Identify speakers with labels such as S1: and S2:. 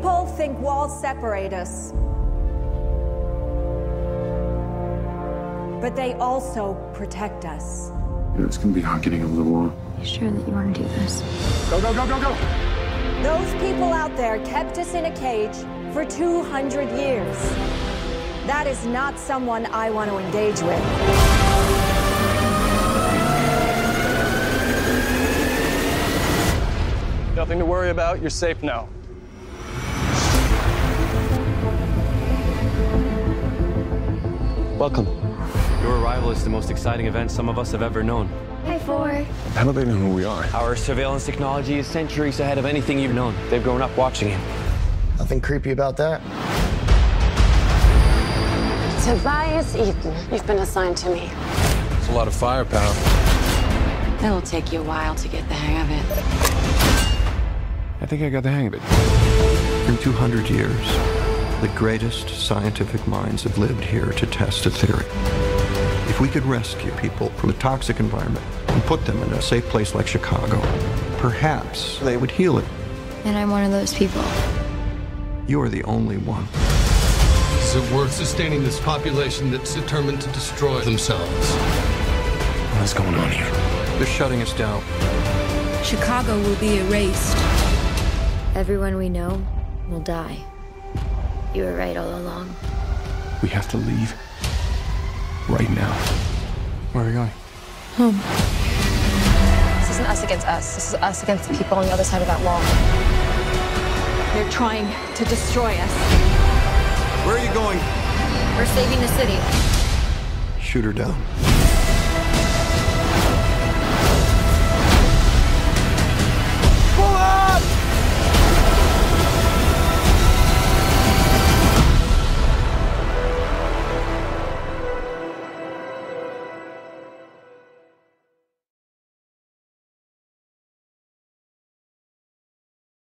S1: people think walls separate us. But they also protect us.
S2: It's gonna be hard getting over the wall.
S3: You sure that you want to do this?
S2: Go, go, go, go, go!
S1: Those people out there kept us in a cage for 200 years. That is not someone I want to engage with.
S4: Nothing to worry about. You're safe now.
S5: Welcome. Your arrival is the most exciting event some of us have ever known.
S3: Hi, Four.
S2: How do they know who we are?
S5: Our surveillance technology is centuries ahead of anything you've known. They've grown up watching you.
S6: Nothing creepy about that.
S7: Tobias Eaton, you've been assigned to me.
S2: It's a lot of firepower.
S7: It'll take you a while to get the hang of it.
S2: I think I got the hang of it.
S8: In 200 years, the greatest scientific minds have lived here to test a theory. If we could rescue people from a toxic environment and put them in a safe place like Chicago, perhaps they would heal it.
S3: And I'm one of those people.
S8: You are the only one.
S9: Is it worth sustaining this population that's determined to destroy themselves?
S2: What's going on here?
S8: They're shutting us down.
S10: Chicago will be erased.
S3: Everyone we know will die. You were right all along.
S2: We have to leave. Right now. Where are we going?
S3: Home.
S7: This isn't us against us. This is us against the people on the other side of that wall.
S1: They're trying to destroy us.
S8: Where are you going?
S3: We're saving the city.
S8: Shoot her down.